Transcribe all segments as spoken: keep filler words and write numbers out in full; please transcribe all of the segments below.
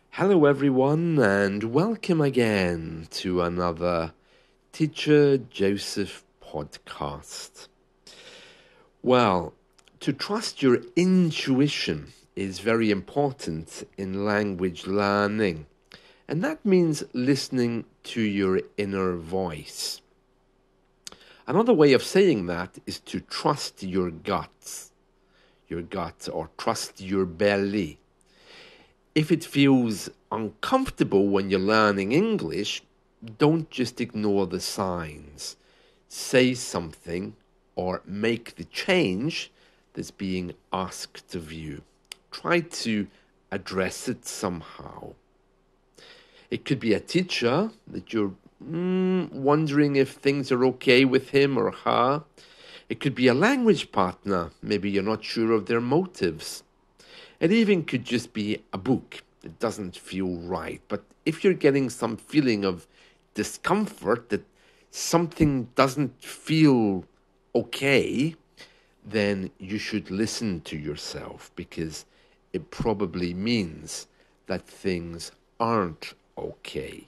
Hello, everyone, and welcome again to another Teacher Joseph podcast. Well, to trust your intuition is very important in language learning, and that means listening to your inner voice. Another way of saying that is to trust your guts, your gut, or trust your belly. If it feels uncomfortable when you're learning English, don't just ignore the signs. Say something or make the change that's being asked of you. Try to address it somehow. It could be a teacher that you're mm, wondering if things are okay with him or her. It could be a language partner. Maybe you're not sure of their motives. It even could just be a book that doesn't feel right. But if you're getting some feeling of discomfort, that something doesn't feel okay, then you should listen to yourself, because it probably means that things aren't okay.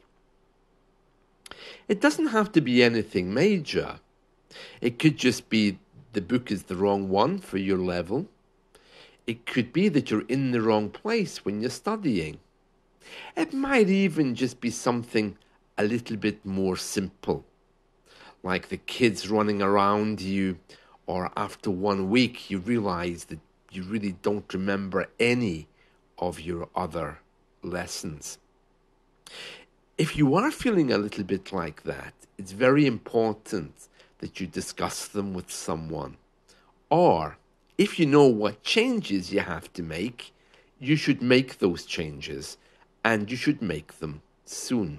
It doesn't have to be anything major. It could just be the book is the wrong one for your level. It could be that you're in the wrong place when you're studying. It might even just be something a little bit more simple, like the kids running around you, or after one week you realize that you really don't remember any of your other lessons. If you are feeling a little bit like that, it's very important that you discuss them with someone. Or if you know what changes you have to make, you should make those changes, and you should make them soon.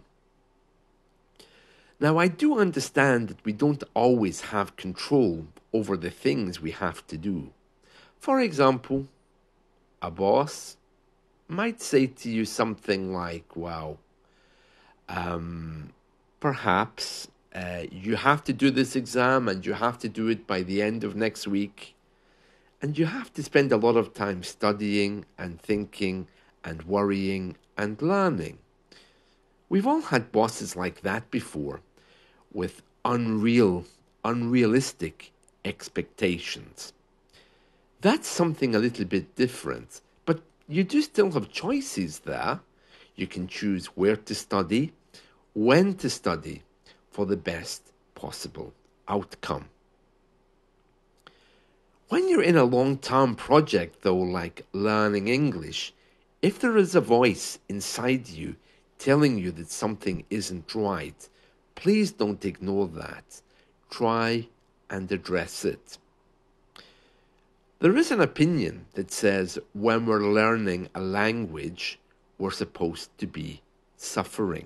Now, I do understand that we don't always have control over the things we have to do. For example, a boss might say to you something like, well, um, perhaps uh, you have to do this exam and you have to do it by the end of next week. And you have to spend a lot of time studying and thinking and worrying and learning. We've all had bosses like that before, with unreal, unrealistic expectations. That's something a little bit different, but you do still have choices there. You can choose where to study, when to study, for the best possible outcome. When you're in a long-term project, though, like learning English, if there is a voice inside you telling you that something isn't right, please don't ignore that. Try and address it. There is an opinion that says when we're learning a language, we're supposed to be suffering.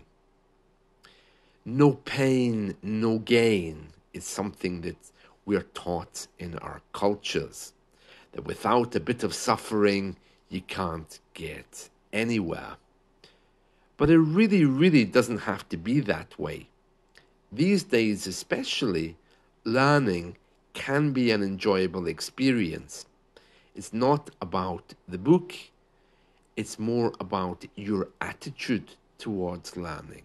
No pain, no gain is something that we're taught in our cultures, that without a bit of suffering, you can't get anywhere. But it really, really doesn't have to be that way. These days especially, learning can be an enjoyable experience. It's not about the book, it's more about your attitude towards learning.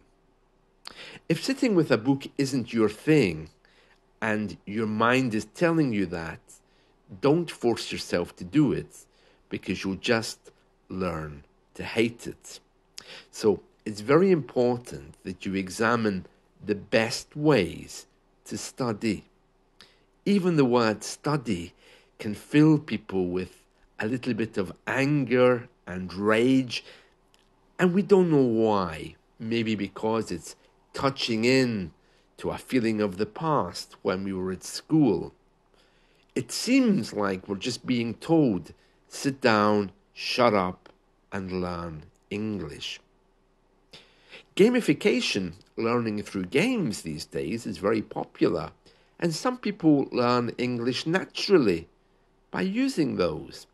If sitting with a book isn't your thing, and your mind is telling you that, don't force yourself to do it, because you'll just learn to hate it. So it's very important that you examine the best ways to study. Even the word study can fill people with a little bit of anger and rage, and we don't know why. Maybe because it's touching in to a feeling of the past when we were at school. It seems like we're just being told, sit down, shut up, and learn English. Gamification, learning through games these days, is very popular, and some people learn English naturally by using those.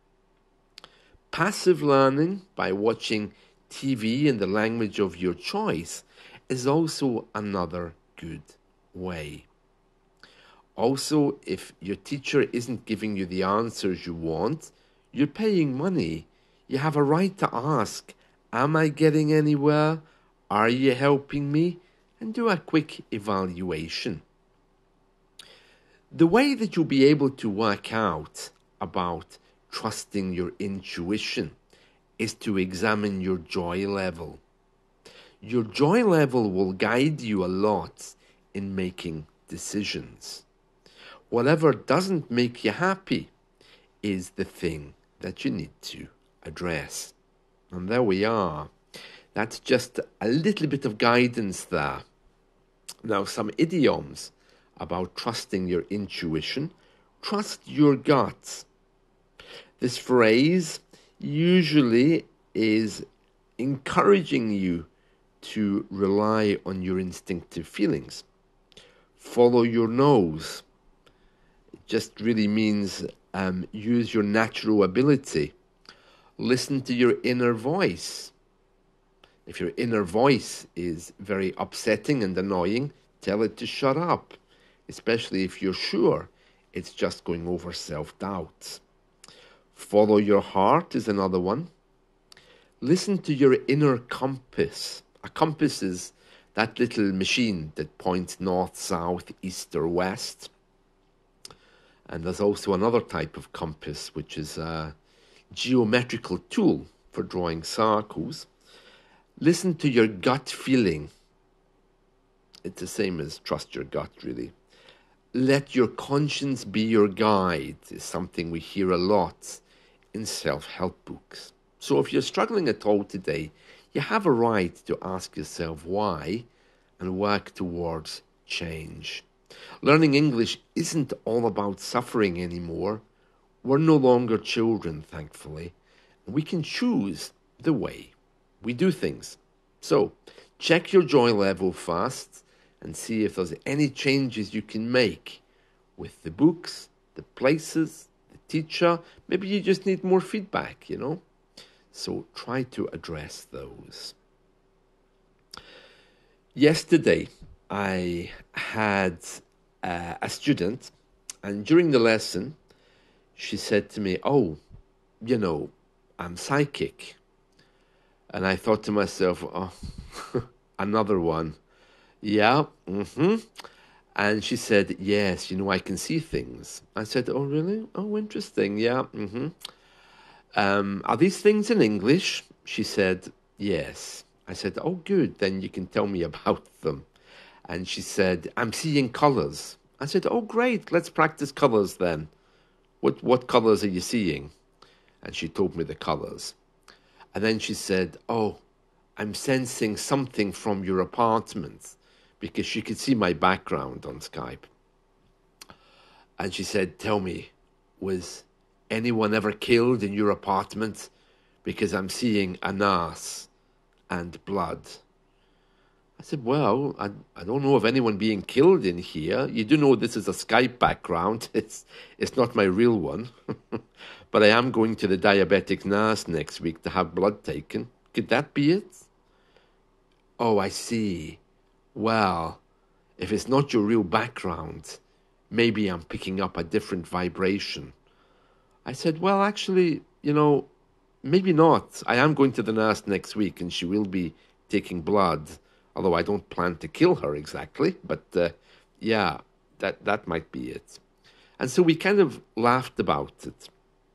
Passive learning by watching T V in the language of your choice is also another good way. Also, if your teacher isn't giving you the answers you want, you're paying money. You have a right to ask Am I getting anywhere? Are you helping me? And do a quick evaluation. The way that you'll be able to work out about trusting your intuition is to examine your joy level. Your joy level will guide you a lot in making decisions. Whatever doesn't make you happy is the thing that you need to address. And there we are. That's just a little bit of guidance there. Now, some idioms about trusting your intuition. Trust your gut. This phrase usually is encouraging you to rely on your instinctive feelings. Follow your nose. It just really means um, use your natural ability. Listen to your inner voice. If your inner voice is very upsetting and annoying, tell it to shut up, especially if you're sure it's just going over self-doubt. Follow your heart is another one. Listen to your inner compass. A compass is that little machine that points north, south, east, or west. And there's also another type of compass, which is a geometrical tool for drawing circles. Listen to your gut feeling. It's the same as trust your gut, really. Let your conscience be your guide is something we hear a lot in self-help books. So if you're struggling at all today, you have a right to ask yourself why and work towards change. Learning English isn't all about suffering anymore. We're no longer children, thankfully. We can choose the way we do things. So check your joy level first and see if there's any changes you can make with the books, the places, the teacher. Maybe you just need more feedback, you know. So try to address those. Yesterday, I had uh, a student, and during the lesson, she said to me, oh, you know, I'm psychic. And I thought to myself, oh, another one. Yeah, mm-hmm. And she said, yes, you know, I can see things. I said, oh, really? Oh, interesting. Yeah, mm-hmm. Um, are these things in English? She said, yes. I said, oh, good. Then you can tell me about them. And she said, I'm seeing colors. I said, oh, great. Let's practice colors then. What, what colors are you seeing? And she told me the colors. And then she said, oh, I'm sensing something from your apartment, because she could see my background on Skype. And she said, tell me, was anyone ever killed in your apartment? Because I'm seeing a nurse and blood. I said, well, I, I don't know of anyone being killed in here. You do know this is a Skype background. It's, it's not my real one. But I am going to the diabetic nurse next week to have blood taken. Could that be it? Oh, I see. Well, if it's not your real background, maybe I'm picking up a different vibration. I said, well, actually, you know, maybe not. I am going to the nurse next week and she will be taking blood, although I don't plan to kill her exactly. But uh, yeah, that, that might be it. And so we kind of laughed about it.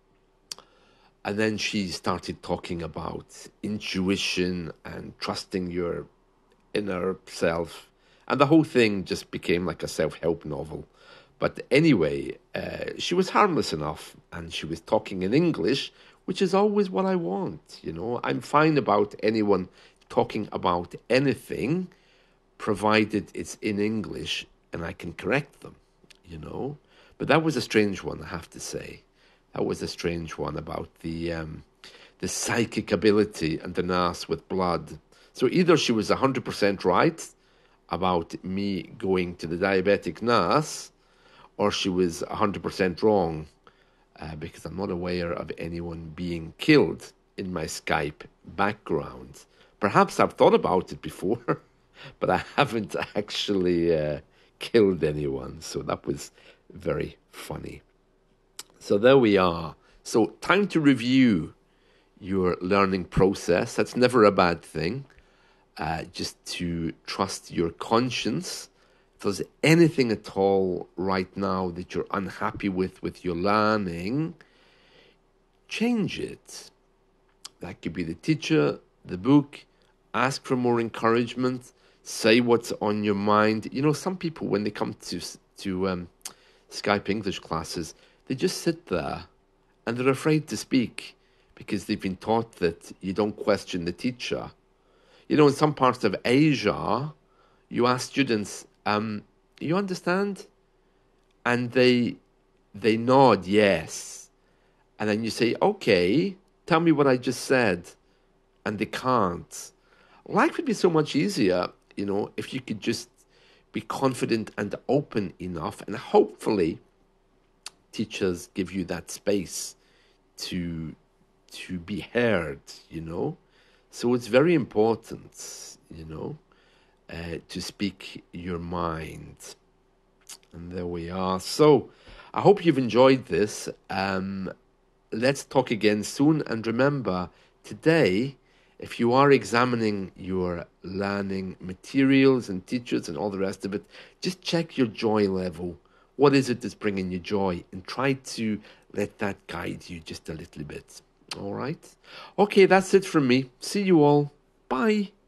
And then she started talking about intuition and trusting your inner self. And the whole thing just became like a self-help novel. But anyway, uh, she was harmless enough, and she was talking in English, which is always what I want, you know. I'm fine about anyone talking about anything, provided it's in English and I can correct them, you know. But that was a strange one, I have to say. That was a strange one about the um, the psychic ability and the nurse with blood. So either she was one hundred percent right about me going to the diabetic nurse, or she was one hundred percent wrong, uh, because I'm not aware of anyone being killed in my Skype background. Perhaps I've thought about it before, but I haven't actually uh, killed anyone. So that was very funny. So there we are. So time to review your learning process. That's never a bad thing. Uh, just to trust your conscience. If there's anything at all right now that you're unhappy with with your learning, change it. That could be the teacher, the book. Ask for more encouragement. Say what's on your mind. You know, some people, when they come to to um, Skype English classes, they just sit there and they're afraid to speak because they've been taught that you don't question the teacher. You know, in some parts of Asia, you ask students, um, you understand? And they they nod yes. And then you say, okay, tell me what I just said. And they can't. Life would be so much easier, you know, if you could just be confident and open enough, and hopefully teachers give you that space to to be heard, you know. So it's very important, you know, uh, to speak your mind. And there we are. So I hope you've enjoyed this. Um, let's talk again soon. And remember, today, if you are examining your learning materials and teachers and all the rest of it, just check your joy level. What is it that's bringing you joy? And try to let that guide you just a little bit. All right? Okay, that's it from me. See you all. Bye.